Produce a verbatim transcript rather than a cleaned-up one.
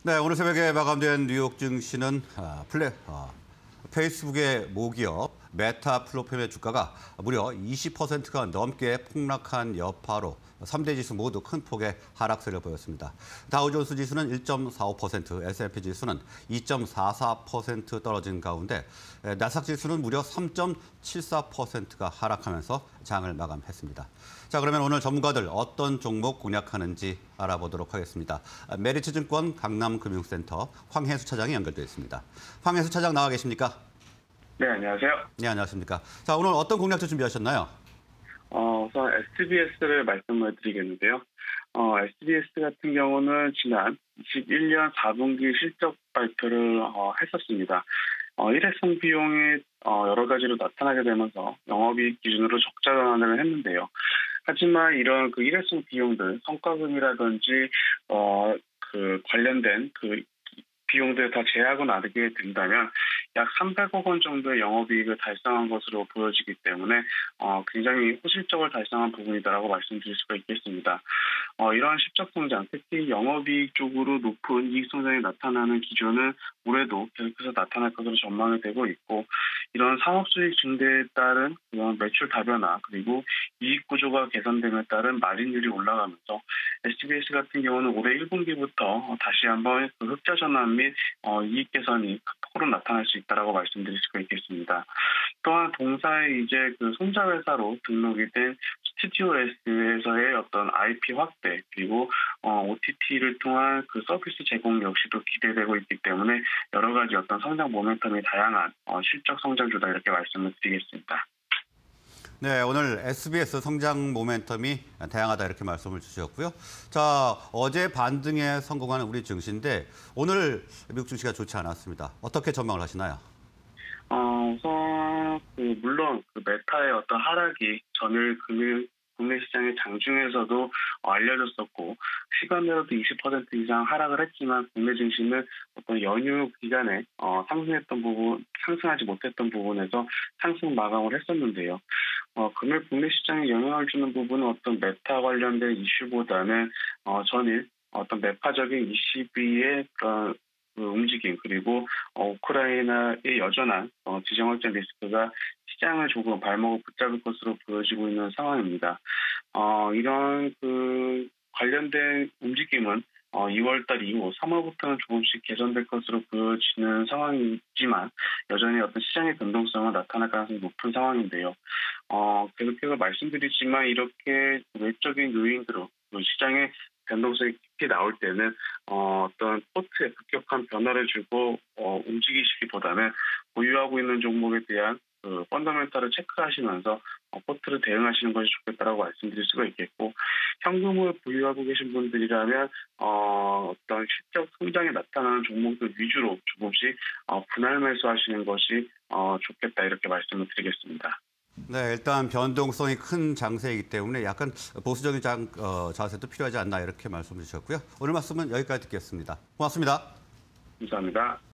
네, 오늘 새벽에 마감된 뉴욕 증시는 아, 플레, 아, 페이스북의 모기업 메타 플랫폼의 주가가 무려 이십 퍼센트가 넘게 폭락한 여파로 삼 대 지수 모두 큰 폭의 하락세를 보였습니다. 다우존스 지수는 일 점 사오 퍼센트, 에스 앤 피 지수는 이 점 사사 퍼센트 떨어진 가운데 나스닥 지수는 무려 삼 점 칠사 퍼센트가 하락하면서 장을 마감했습니다. 자, 그러면 오늘 전문가들 어떤 종목 공략하는지 알아보도록 하겠습니다. 메리츠증권 강남금융센터 황혜수 차장이 연결되어 있습니다. 황혜수 차장 나와 계십니까? 네, 안녕하세요. 네, 안녕하십니까. 자, 오늘 어떤 공략들 준비하셨나요? 어, 우선 에스비에스를 말씀을 드리겠는데요. 어, 에스비에스 같은 경우는 지난 이십일 년 사 분기 실적 발표를 어, 했었습니다. 어, 일회성 비용이 어, 여러 가지로 나타나게 되면서 영업이익 기준으로 적자 전환을 했는데요. 하지만 이런 그 일회성 비용들, 성과금이라든지 어, 그 관련된 그 비용들 다 제하고 나르게 된다면 약 삼백억 원 정도의 영업이익을 달성한 것으로 보여지기 때문에 어, 굉장히 호실적을 달성한 부분이다라고 말씀드릴 수가 있겠습니다. 어, 이러한 실적 성장, 특히 영업이익 쪽으로 높은 이익 성장이 나타나는 기조는 올해도 계속해서 나타날 것으로 전망이 되고 있고, 이런 상업수익 증대에 따른 그런 매출 다변화 그리고 이익 구조가 개선됨에 따른 마진율이 올라가면서 에스비에스 같은 경우는 올해 일 분기부터 다시 한번 그 흑자 전환 및 어, 이익 개선이 폭으로 나타날 수 있다라고 말씀드릴 수가 있겠습니다. 또한 동사의 이제 그 손자 회사로 등록이 된 스튜디오 S에서의 어떤 아이피 확대 그리고 어, 오티티를 통한 그 서비스 제공 역시도 기대되고 있기 때문에 여러 가지 어떤 성장 모멘텀이 다양한 어, 실적 성장주다 이렇게 말씀을 드리겠습니다. 네, 오늘 에스비에스 성장 모멘텀이 다양하다 이렇게 말씀을 주셨고요. 자, 어제 반등에 성공한 우리 증시인데 오늘 미국 증시가 좋지 않았습니다. 어떻게 전망을 하시나요? 어, 우선 그 물론 그 메타의 어떤 하락이 전일 금일 국내 시장의 장중에서도 알려졌었고 시간으로도 이십 퍼센트 이상 하락을 했지만 국내 증시는 어떤 연휴 기간에 어, 상승했던 부분, 상승하지 못했던 부분에서 상승 마감을 했었는데요. 어, 금일 국내 시장에 영향을 주는 부분은 어떤 메타 관련된 이슈보다는 어, 전일 어떤 매파적인 이씨비의 그런 그 움직임 그리고 어, 우크라이나의 여전한 어, 지정 확장 리스크가 시장을 조금 발목을 붙잡을 것으로 보여지고 있는 상황입니다. 어, 이런 그 관련된 움직임은 어, 이월 달 이후 삼월부터는 조금씩 개선될 것으로 보여지는 상황이지만 여전히 어떤 시장의 변동성은 나타날 가능성이 높은 상황인데요. 어, 계속해서 말씀드리지만 이렇게 외적인 요인으로 시장의 변동성이 깊이 나올 때는 어, 어떤 포트에 급격한 변화를 주고 어, 움직이시기보다는 보유하고 있는 종목에 대한 그 펀더멘탈을 체크하시면서 어, 포트를 대응하시는 것이 좋겠다라고 말씀드릴 수가 있겠고, 현금을 보유하고 계신 분들이라면 어, 어떤 실적 성장이 나타나는 종목들 위주로 조금씩 어, 분할 매수하시는 것이 어, 좋겠다 이렇게 말씀을 드리겠습니다. 네, 일단 변동성이 큰 장세이기 때문에 약간 보수적인 장, 어, 자세도 필요하지 않나 이렇게 말씀 주셨고요. 오늘 말씀은 여기까지 듣겠습니다. 고맙습니다. 감사합니다.